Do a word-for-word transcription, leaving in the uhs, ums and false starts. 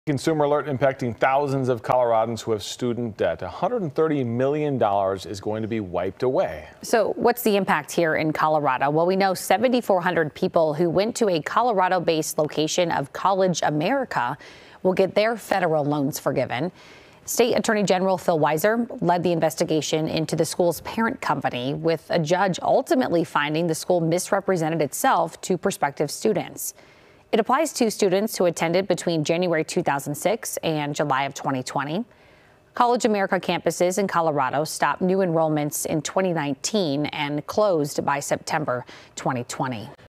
Consumer alert impacting thousands of Coloradans who have student debt. one hundred thirty million dollars is going to be wiped away. So what's the impact here in Colorado? Well, we know seven thousand four hundred people who went to a Colorado-based location of CollegeAmerica will get their federal loans forgiven. State Attorney General Phil Weiser led the investigation into the school's parent company, with a judge ultimately finding the school misrepresented itself to prospective students. It applies to students who attended between January two thousand six and July of twenty twenty. CollegeAmerica campuses in Colorado stopped new enrollments in twenty nineteen and closed by September twenty twenty.